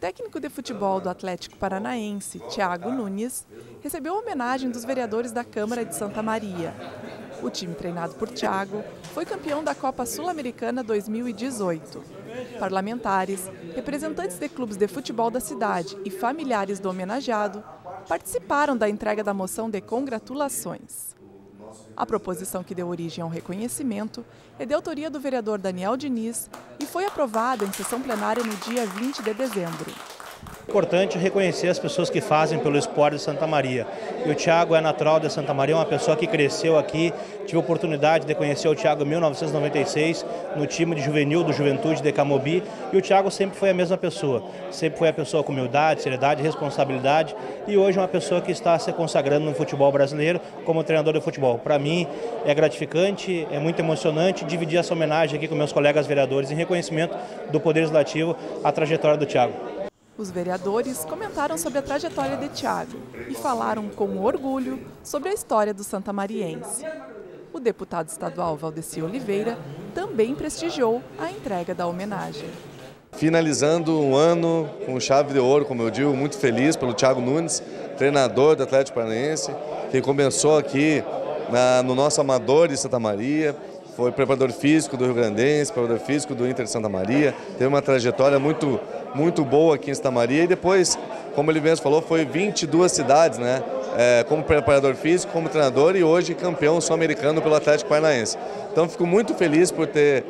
técnico de futebol do Atlético Paranaense, Thiago Nunes, recebeu a homenagem dos vereadores da Câmara de Santa Maria. O time treinado por Thiago foi campeão da Copa Sul-Americana 2018. Parlamentares, representantes de clubes de futebol da cidade e familiares do homenageado participaram da entrega da moção de congratulações. A proposição que deu origem ao reconhecimento é de autoria do vereador Daniel Diniz e foi aprovada em sessão plenária no dia 20 de dezembro. É importante reconhecer as pessoas que fazem pelo esporte de Santa Maria. E o Thiago é natural de Santa Maria, uma pessoa que cresceu aqui. Tive a oportunidade de conhecer o Thiago em 1996, no time de juvenil do Juventude de Camobi. E o Thiago sempre foi a mesma pessoa. Sempre foi a pessoa com humildade, seriedade, responsabilidade. E hoje é uma pessoa que está se consagrando no futebol brasileiro como treinador de futebol. Para mim é gratificante, é muito emocionante dividir essa homenagem aqui com meus colegas vereadores em reconhecimento do Poder Legislativo à trajetória do Thiago. Os vereadores comentaram sobre a trajetória de Thiago e falaram com orgulho sobre a história do santamariense. O deputado estadual Valdeci Oliveira também prestigiou a entrega da homenagem. Finalizando um ano com chave de ouro, como eu digo, muito feliz pelo Thiago Nunes, treinador do Atlético Paranaense, que começou aqui no nosso amador de Santa Maria. Foi preparador físico do Rio Grandense, preparador físico do Inter de Santa Maria. Teve uma trajetória muito boa aqui em Santa Maria e depois, como ele mesmo falou, foi 22 cidades, né? Como preparador físico, como treinador e hoje campeão sul-americano pelo Atlético Paranaense. Então fico muito feliz por ter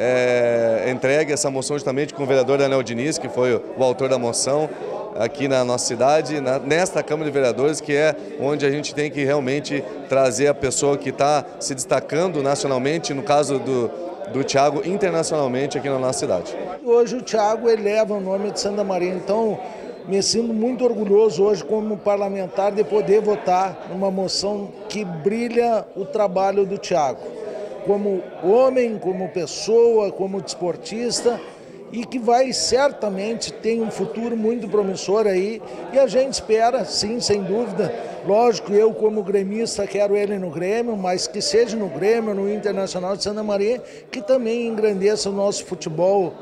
entregue essa moção justamente com o vereador Daniel Diniz, que foi o autor da moção aqui na nossa cidade, nesta Câmara de Vereadores, que é onde a gente tem que realmente trazer a pessoa que está se destacando nacionalmente, no caso do Thiago, internacionalmente aqui na nossa cidade. Hoje o Thiago eleva o nome de Santa Maria, então me sinto muito orgulhoso hoje como parlamentar de poder votar numa moção que brilha o trabalho do Thiago, como homem, como pessoa, como desportista, e que vai certamente ter um futuro muito promissor aí, e a gente espera, sim, sem dúvida, lógico, eu como gremista quero ele no Grêmio, mas que seja no Grêmio, no Internacional de Santa Maria, que também engrandeça o nosso futebol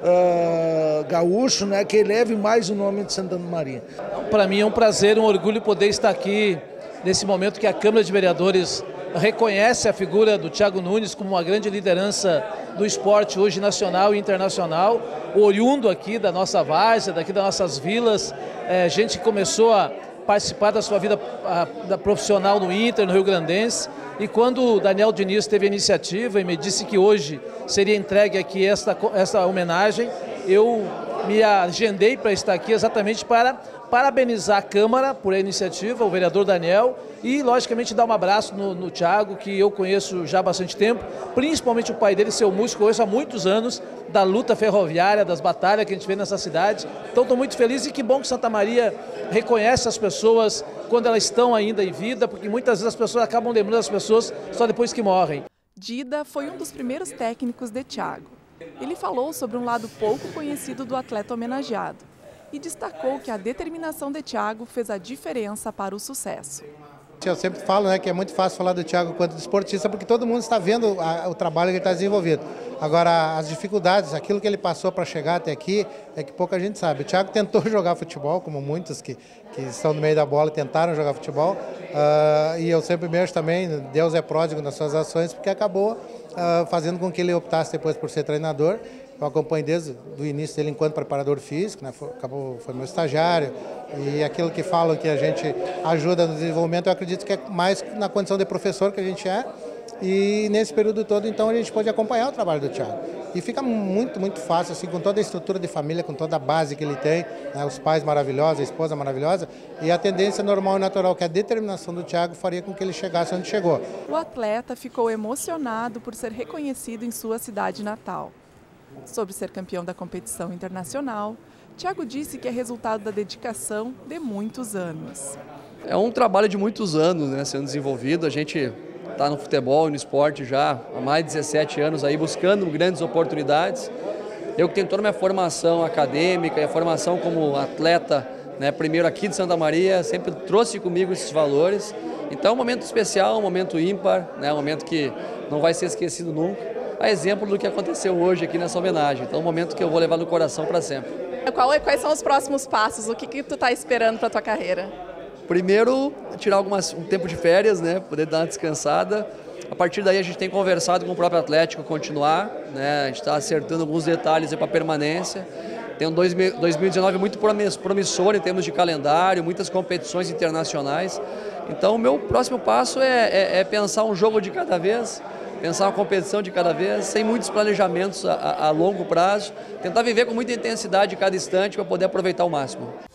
gaúcho, né, que eleve mais o nome de Santa Maria. Para mim é um prazer, um orgulho poder estar aqui nesse momento que a Câmara de Vereadores reconhece a figura do Thiago Nunes como uma grande liderança do esporte hoje nacional e internacional, oriundo aqui da nossa várzea, daqui das nossas vilas, gente que começou a participar da sua vida profissional no Inter, no Rio Grandense, e quando o Daniel Diniz teve a iniciativa e me disse que hoje seria entregue aqui essa homenagem, eu me agendei para estar aqui exatamente para parabenizar a Câmara por a iniciativa, o vereador Daniel, e logicamente dar um abraço no Thiago, que eu conheço já há bastante tempo, principalmente o pai dele, seu músico, eu conheço há muitos anos, da luta ferroviária, das batalhas que a gente vê nessa cidade. Então estou muito feliz e que bom que Santa Maria reconhece as pessoas quando elas estão ainda em vida, porque muitas vezes as pessoas acabam lembrando das pessoas só depois que morrem. Dida foi um dos primeiros técnicos de Thiago. Ele falou sobre um lado pouco conhecido do atleta homenageado e destacou que a determinação de Thiago fez a diferença para o sucesso. Eu sempre falo, né, que é muito fácil falar do Thiago quanto desportista, porque todo mundo está vendo o trabalho que ele está desenvolvendo. Agora, as dificuldades, aquilo que ele passou para chegar até aqui, é que pouca gente sabe. O Thiago tentou jogar futebol, como muitos que estão no meio da bola tentaram jogar futebol, e eu sempre mesmo também, Deus é pródigo nas suas ações, porque acabou fazendo com que ele optasse depois por ser treinador. Eu acompanho desde o início dele enquanto preparador físico, né? Foi meu estagiário, e aquilo que falam que a gente ajuda no desenvolvimento, eu acredito que é mais na condição de professor que a gente é, e nesse período todo, então, a gente pode acompanhar o trabalho do Thiago. E fica muito fácil, assim, com toda a estrutura de família, com toda a base que ele tem, né? Os pais maravilhosos, a esposa maravilhosa, e a tendência normal e natural, que a determinação do Thiago faria com que ele chegasse onde chegou. O atleta ficou emocionado por ser reconhecido em sua cidade natal. Sobre ser campeão da competição internacional, Thiago disse que é resultado da dedicação de muitos anos. É um trabalho de muitos anos, né, sendo desenvolvido. A gente está no futebol e no esporte já há mais de 17 anos aí, buscando grandes oportunidades. Eu que tenho toda a minha formação acadêmica e a formação como atleta, né, primeiro aqui de Santa Maria, sempre trouxe comigo esses valores. Então é um momento especial, um momento ímpar, né, um momento que não vai ser esquecido nunca. a exemplo do que aconteceu hoje aqui nessa homenagem. Então, é um momento que eu vou levar no coração para sempre. Quais são os próximos passos? O que tu está esperando para a tua carreira? Primeiro, tirar um tempo de férias, né? Poder dar uma descansada. A partir daí a gente tem conversado com o próprio Atlético continuar, né? A gente está acertando alguns detalhes para permanência. Tem um 2019 muito promissor em termos de calendário, muitas competições internacionais. Então, o meu próximo passo é pensar um jogo de cada vez, pensar uma competição de cada vez, sem muitos planejamentos a longo prazo, tentar viver com muita intensidade cada instante para poder aproveitar ao máximo.